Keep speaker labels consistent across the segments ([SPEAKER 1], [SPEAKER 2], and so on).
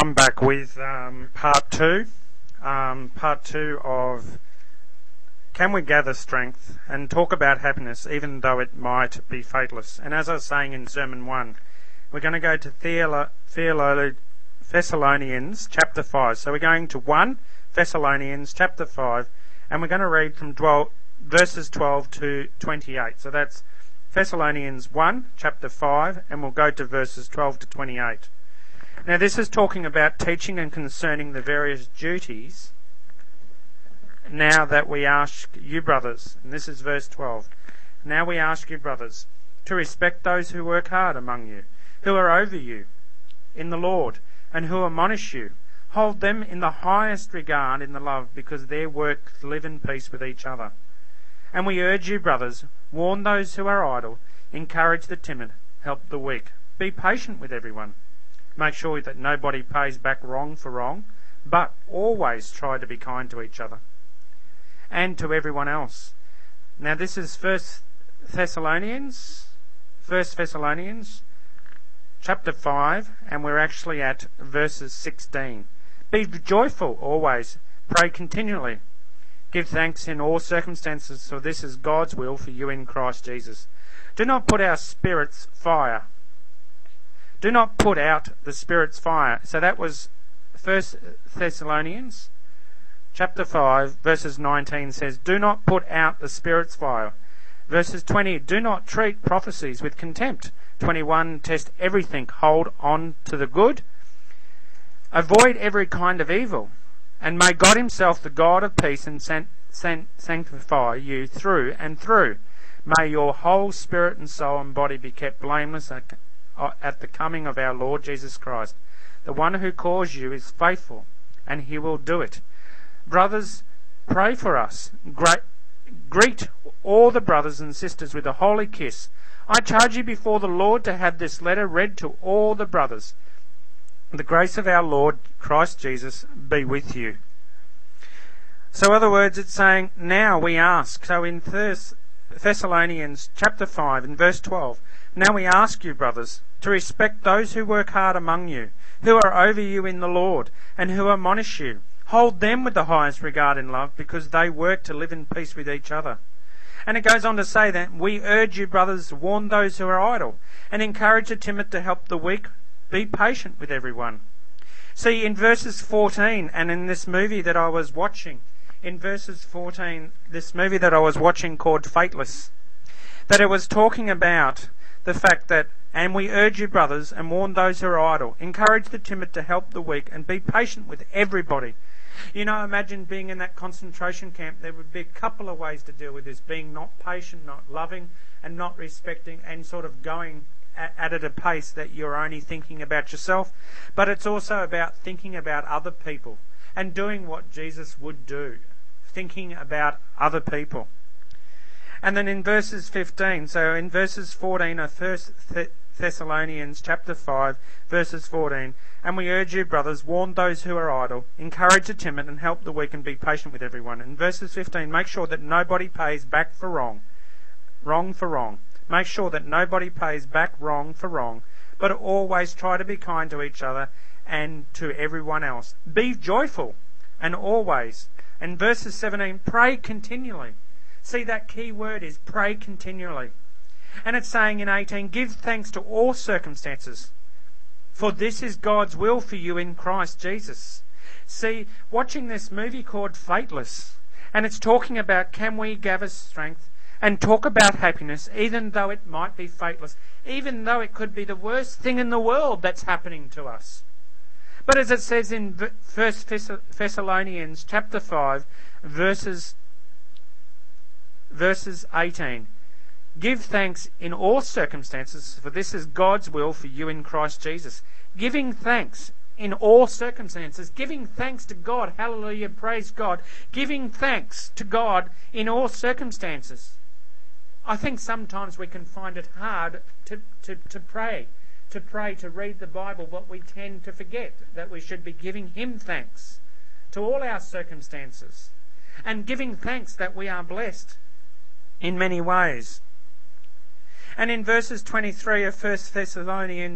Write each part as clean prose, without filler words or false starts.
[SPEAKER 1] I'm back with part two of Can We Gather Strength and talk about happiness even though it might be fateless. And as I was saying in Sermon 1, we're going to go to Thessalonians chapter 5. So we're going to 1 Thessalonians chapter 5 and we're going to read from verses 12 to 28. So that's Thessalonians 1 chapter 5 and we'll go to verses 12 to 28. Now this is talking about teaching and concerning the various duties now that we ask you brothers, and this is verse 12, now we ask you brothers to respect those who work hard among you, who are over you in the Lord, and who admonish you. Hold them in the highest regard in the love, because their work live in peace with each other. And we urge you brothers, warn those who are idle, encourage the timid, help the weak, be patient with everyone. Make sure that nobody pays back wrong for wrong, but always try to be kind to each other and to everyone else. Now this is 1 Thessalonians chapter 5, and we're actually at verses 16. Be joyful always, pray continually, give thanks in all circumstances, for this is God's will for you in Christ Jesus. Do not put out the Spirit's fire. So that was 1 Thessalonians chapter 5 verses 19 says, do not put out the Spirit's fire. Verses 20, do not treat prophecies with contempt. 21, test everything, hold on to the good. Avoid every kind of evil. And may God himself, the God of peace, and sanctify you through and through. May your whole spirit and soul and body be kept blameless at the coming of our Lord Jesus Christ. The one who calls you is faithful, and he will do it. Brothers, pray for us. Greet all the brothers and sisters with a holy kiss. I charge you before the Lord to have this letter read to all the brothers. The grace of our Lord Christ Jesus be with you. So in other words, it's saying, now we ask. So in Thessalonians chapter 5 and verse 12, now we ask you, brothers, to respect those who work hard among you, who are over you in the Lord, and who admonish you. Hold them with the highest regard in love, because they work to live in peace with each other. And it goes on to say that we urge you, brothers, warn those who are idle, and encourage the timid to help the weak. Be patient with everyone. See, in verses 14, and in this movie that I was watching, this movie that I was watching called Fateless, that it was talking about the fact that, and we urge you, brothers, and warn those who are idle, encourage the timid to help the weak, and be patient with everybody. You know, imagine being in that concentration camp. There would be a couple of ways to deal with this: being not patient, not loving, and not respecting, and sort of going at it a pace that you're only thinking about yourself. But it's also about thinking about other people and doing what Jesus would do, thinking about other people. And then in verses 15, so in verses 14 of 1 Thessalonians chapter 5, verses 14, and we urge you, brothers, warn those who are idle, encourage the timid, and help the weak, and be patient with everyone. In verses 15, make sure that nobody pays back for wrong for wrong. Make sure that nobody pays back wrong for wrong, but always try to be kind to each other and to everyone else. Be joyful, and always. And verses 17, pray continually. See, that key word is pray continually. And it's saying in 18, give thanks to all circumstances, for this is God's will for you in Christ Jesus. See, watching this movie called Fateless, and it's talking about can we gather strength and talk about happiness even though it might be fateless, even though it could be the worst thing in the world that's happening to us. But as it says in 1 Thessalonians chapter 5, verses 18, give thanks in all circumstances, for this is God's will for you in Christ Jesus. Giving thanks in all circumstances, giving thanks to God, hallelujah, praise God, giving thanks to God in all circumstances. I think sometimes we can find it hard to pray, to read the Bible, but we tend to forget that we should be giving Him thanks to all our circumstances, and giving thanks that we are blessed in many ways. And in verses 23 of 1 Thessalonians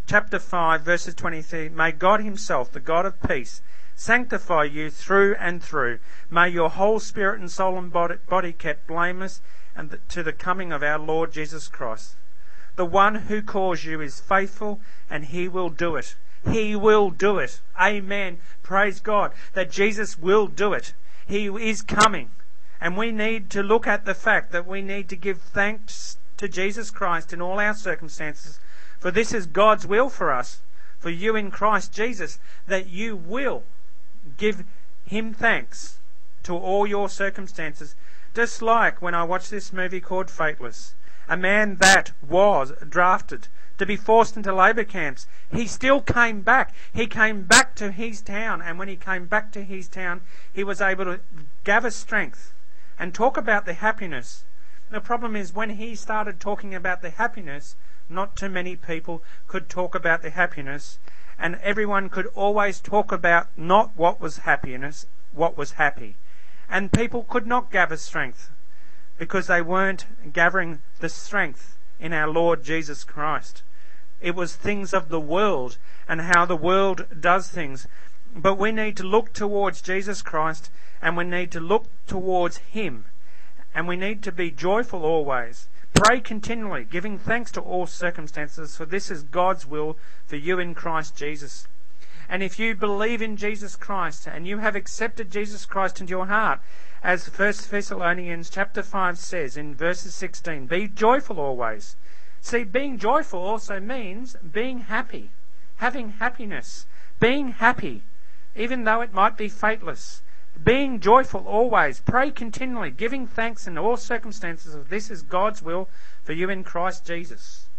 [SPEAKER 1] chapter 5, verses 23, may God himself, the God of peace, sanctify you through and through. May your whole spirit and soul and body kept blameless and to the coming of our Lord Jesus Christ. The one who calls you is faithful, and he will do it. He will do it. Amen. Praise God that Jesus will do it. He is coming. And we need to look at the fact that we need to give thanks to Jesus Christ in all our circumstances. For this is God's will for us, for you in Christ Jesus, that you will give him thanks to all your circumstances. Just like when I watched this movie called Fateless. A man that was drafted to be forced into labour camps, he still came back. He came back to his town, and when he came back to his town, he was able to gather strength and talk about the happiness. The problem is when he started talking about the happiness, not too many people could talk about the happiness, and everyone could always talk about not what was happiness, what was happy. And people could not gather strength because they weren't gathering the strength in our Lord Jesus Christ. It was things of the world and how the world does things. But we need to look towards Jesus Christ, and we need to look towards him. And we need to be joyful always. Pray continually, giving thanks to all circumstances, for this is God's will for you in Christ Jesus. And if you believe in Jesus Christ and you have accepted Jesus Christ into your heart, as 1 Thessalonians chapter 5 says in verses 16, be joyful always. See, being joyful also means being happy, having happiness, being happy, even though it might be fateless. Being joyful always, pray continually, giving thanks in all circumstances, for this is God's will for you in Christ Jesus.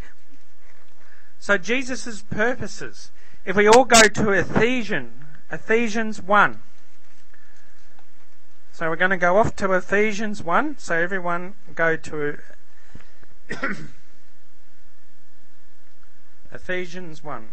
[SPEAKER 1] So Jesus' purposes, if we all go to Ephesians 1. So we're going to go off to Ephesians 1. So everyone go to Ephesians 1.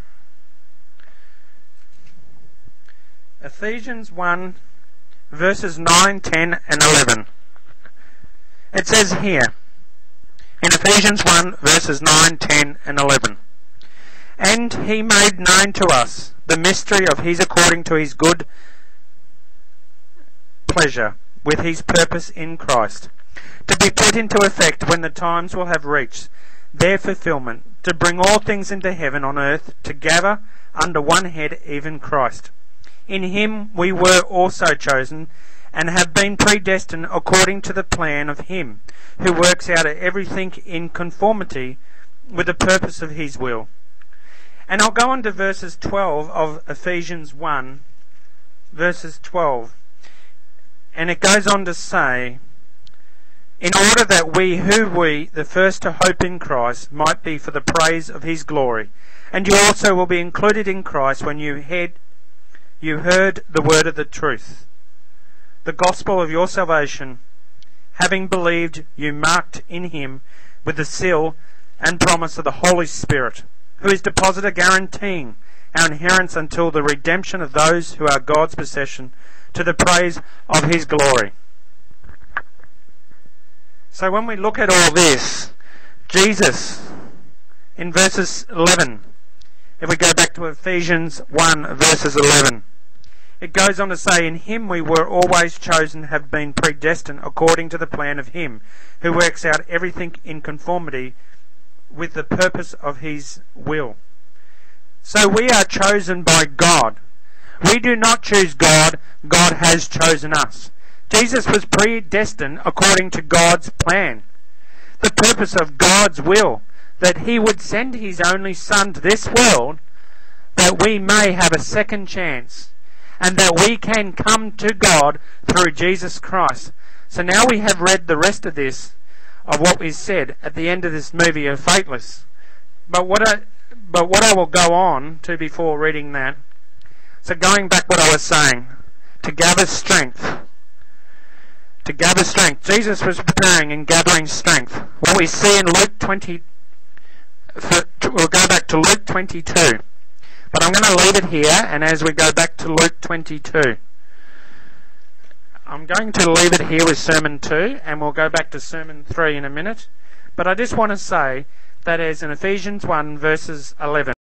[SPEAKER 1] Ephesians 1, verses 9, 10 and 11. It says here, in Ephesians 1, verses 9, 10 and 11, and he made known to us the mystery of his according to his good pleasure, with his purpose in Christ, to be put into effect when the times will have reached their fulfillment, to bring all things into heaven on earth together under one head, even Christ. In him we were also chosen, and have been predestined according to the plan of him, who works out everything in conformity with the purpose of his will. And I'll go on to verses 12 of Ephesians 1, verses 12. And it goes on to say, in order that we, the first to hope in Christ, might be for the praise of his glory. And you also will be included in Christ when you heard the word of the truth, the gospel of your salvation. Having believed, you marked in him with the seal and promise of the Holy Spirit, who is deposited guaranteeing our inheritance until the redemption of those who are God's possession, to the praise of his glory. So when we look at all this, Jesus, in verses 11, if we go back to Ephesians 1, verses 11, it goes on to say, in him we were always chosen, have been predestined according to the plan of him, who works out everything in conformity with the purpose of his will. So we are chosen by God. We do not choose God, God has chosen us. Jesus was predestined according to God's plan, the purpose of God's will, that he would send his only Son to this world, that we may have a second chance, and that we can come to God through Jesus Christ. So now we have read the rest of this, of what is said at the end of this movie of Fateless. But what I will go on to before reading that, so going back what I was saying, to gather strength. To gather strength. Jesus was preparing and gathering strength. What we see in Luke 20, we'll go back to Luke 22. But I'm going to leave it here, and as we go back to Luke 22, I'm going to leave it here with Sermon 2, and we'll go back to Sermon 3 in a minute. But I just want to say That is in Ephesians 1 verses 11.